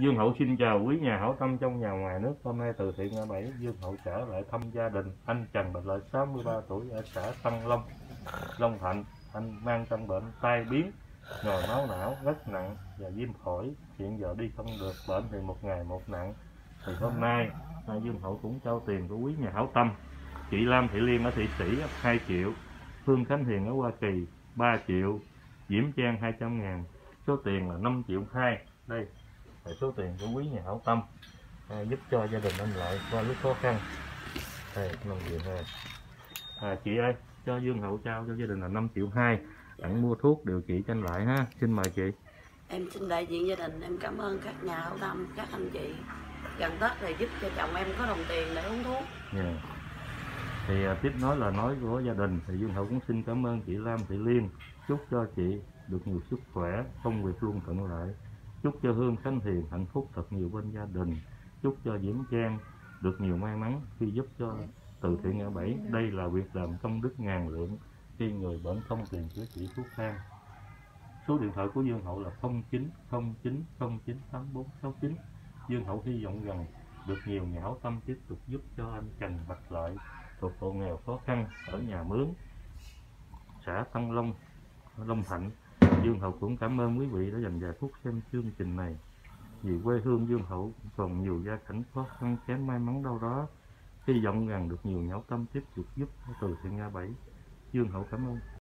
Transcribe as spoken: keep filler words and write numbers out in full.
Dương Hậu xin chào quý nhà hảo tâm trong nhà ngoài nước. Hôm nay từ thiện ngã bảy, Dương Hậu trở lại thăm gia đình anh Trần Bạch Lợi, sáu mươi ba tuổi, ở xã Tân Long, Long Thạnh. Anh mang căn bệnh tai biến, nhồi máu não rất nặng và viêm phổi. Hiện giờ đi không được, bệnh thì một ngày một nặng. Thì hôm nay Dương Hậu cũng trao tiền của quý nhà hảo tâm. Chị Lam Thị Liên ở Thị Sĩ hai triệu, Phương Khánh Hiền ở Hoa Kỳ ba triệu, Diễm Trang hai trăm ngàn. Số tiền là năm triệu hai. Đây là số tiền của quý nhà hảo tâm, à, giúp cho gia đình anh Lợi qua lúc khó khăn. Đây, năm triệu hai. À, chị ơi, cho Dương Hậu trao cho gia đình là năm triệu hai. Bạn mua thuốc điều trị cho anh Lợi ha. Xin mời chị. Em xin đại diện gia đình em cảm ơn các nhà hảo tâm, các anh chị. Gần Tết thì giúp cho chồng em có đồng tiền để uống thuốc. Yeah. Thì à, tiếp nói lời nói của gia đình thì Dương Hậu cũng xin cảm ơn chị Lam Thị Liên. Chúc cho chị được nhiều sức khỏe, công việc luôn thuận lợi. Chúc cho Hương Khánh Hiền hạnh phúc thật nhiều bên gia đình. Chúc cho Diễm Trang được nhiều may mắn khi giúp cho từ thiện ngã bảy. Đây là việc làm công đức ngàn lượng khi người bệnh không tiền chữa trị thuốc thang. Số điện thoại của Dương Hậu là không chín không chín không chín tám bốn sáu chín. Dương Hậu hy vọng rằng được nhiều nhà hảo tâm tiếp tục giúp cho anh Trần Bạch Lợi thuộc hộ nghèo khó khăn ở nhà Mướn, xã Tân Long, Long Thạnh. Dương Hậu cũng cảm ơn quý vị đã dành vài phút xem chương trình này. Vì quê hương Dương Hậu còn nhiều gia cảnh khó khăn kém may mắn đâu đó, hy vọng rằng được nhiều nhà hảo tâm tiếp tục giúp từ thiện ngã bảy. Dương Hậu cảm ơn.